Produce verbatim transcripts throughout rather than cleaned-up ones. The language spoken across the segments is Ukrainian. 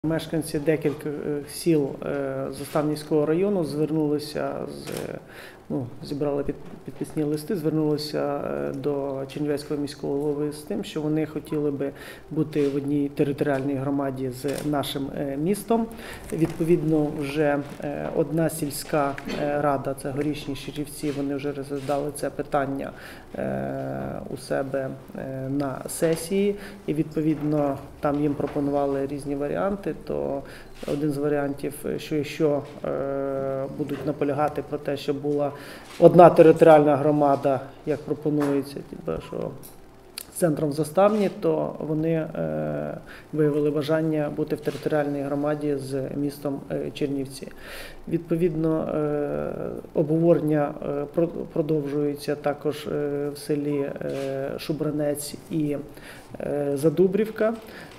Мешканці декількох сіл Заставнівського району звернулися з ну, зібрали підписні листи, звернулися до Чернівецького міського голови з тим, що вони хотіли би бути в одній територіальній громаді з нашим містом. Відповідно, вже одна сільська рада, це Горішні Ширівці, вони вже розглядали це питання у себе на сесії, і відповідно там їм пропонували різні варіанти. То один з варіантів, що якщо будуть наполягати про те, щоб була одна територіальна громада, як пропонується, що з центром Заставні, то вони виявили бажання бути в територіальній громаді з містом Чернівці. Відповідно, обговорення продовжується також в селі Шубранець і Задубрівка.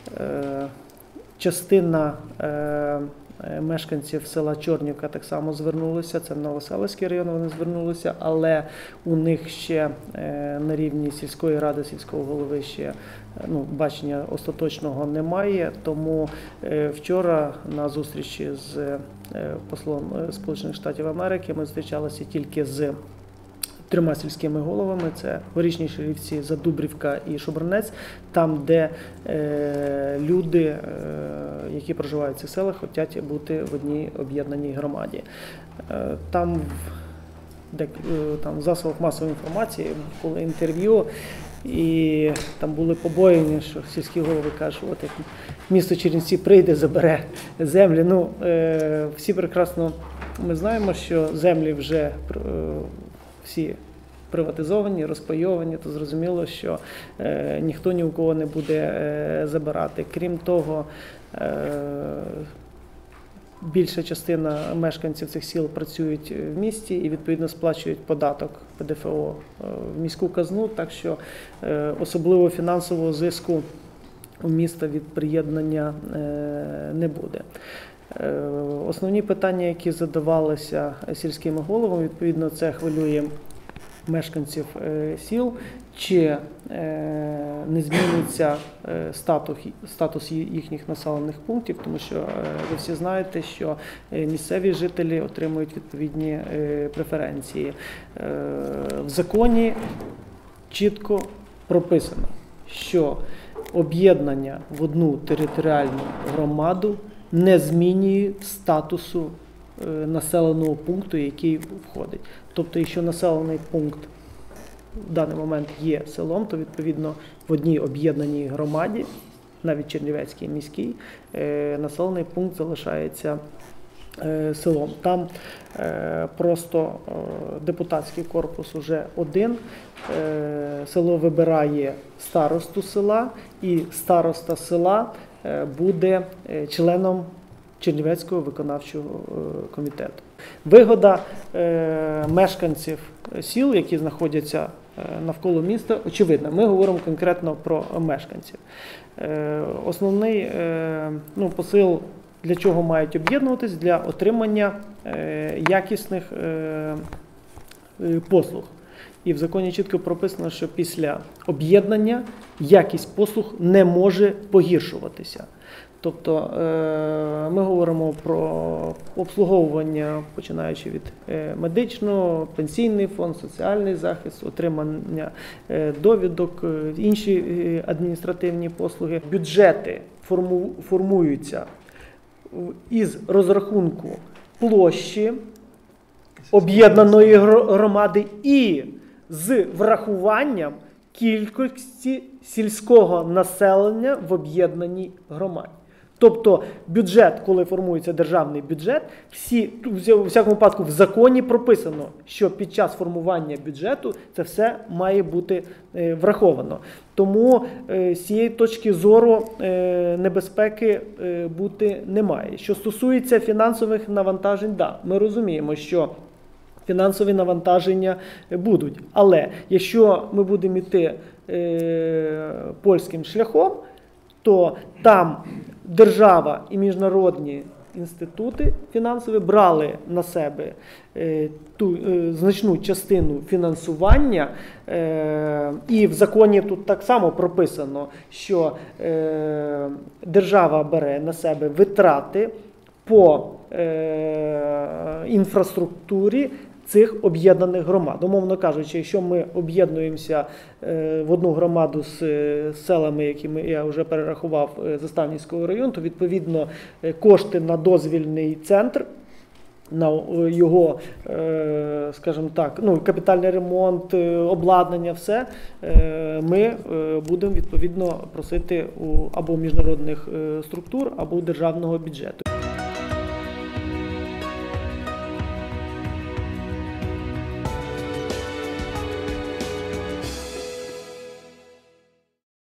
Частина мешканців села Чорнівка так само звернулися, це Новоселицький район, вони звернулися, але у них ще на рівні сільської ради, сільського голови ще ну, бачення остаточного немає, тому вчора на зустрічі з послом Сполучених Штатів Америки ми зустрічалися тільки з трьома сільськими головами, це Горішні Ширівці, Задубрівка і Шубранець, там, де е, люди, е, які проживають в цих селах, хочуть бути в одній об'єднаній громаді. Е, там, де, там в засобах масової інформації було інтерв'ю, і там були побоєння, що сільські голови кажуть, от як місто Чернівці прийде, забере землі. Ну, е, всі прекрасно ми знаємо, що землі вже е, всі приватизовані, розпайовані, то зрозуміло, що е, ніхто ні у кого не буде е, забирати. Крім того, е, більша частина мешканців цих сіл працюють в місті і, відповідно, сплачують податок Пе Де Фе О в міську казну, так що е, особливо фінансового зиску у міста від приєднання е, не буде. Основні питання, які задавалися сільськими головами, відповідно, це хвилює мешканців сіл, чи не зміниться статус, статус їхніх населених пунктів, тому що ви всі знаєте, що місцеві жителі отримують відповідні преференції. В законі чітко прописано, що об'єднання в одну територіальну громаду не змінює статусу населеного пункту, який входить. Тобто, якщо населений пункт в даний момент є селом, то, відповідно, в одній об'єднаній громаді, навіть Чернівецькій міській, населений пункт залишається селом. Там просто депутатський корпус уже один, село вибирає старосту села, і староста села буде членом Чернівецького виконавчого комітету. Вигода е, мешканців сіл, які знаходяться навколо міста, очевидна. Ми говоримо конкретно про мешканців. Е, основний е, ну, посил, для чого мають об'єднуватись? Для отримання е, якісних е, послуг. І в законі чітко прописано, що після об'єднання якість послуг не може погіршуватися. Тобто ми говоримо про обслуговування, починаючи від медичного, пенсійний фонд, соціальний захист, отримання довідок, інші адміністративні послуги. Бюджети формуються із розрахунку площі об'єднаної громади і з врахуванням кількості сільського населення в об'єднаній громаді. Тобто бюджет, коли формується державний бюджет, всі, у всякому випадку в законі прописано, що під час формування бюджету це все має бути е, враховано. Тому е, з цієї точки зору е, небезпеки е, бути немає. Що стосується фінансових навантажень, да, ми розуміємо, що фінансові навантаження будуть. Але якщо ми будемо йти е, польським шляхом, то там держава і міжнародні інститути фінансові брали на себе е, ту е, значну частину фінансування, е, і в законі тут так само прописано, що е, держава бере на себе витрати по е, інфраструктурі цих об'єднаних громад. Умовно кажучи, якщо ми об'єднуємося е, в одну громаду з е, селами, які ми, я вже перерахував, е, Заставнівського району, то відповідно е, кошти на дозвільний центр, на е, його, е, скажімо так, ну, капітальний ремонт, е, обладнання, все, е, ми е, будемо відповідно просити у або міжнародних е, структур, або у державного бюджету.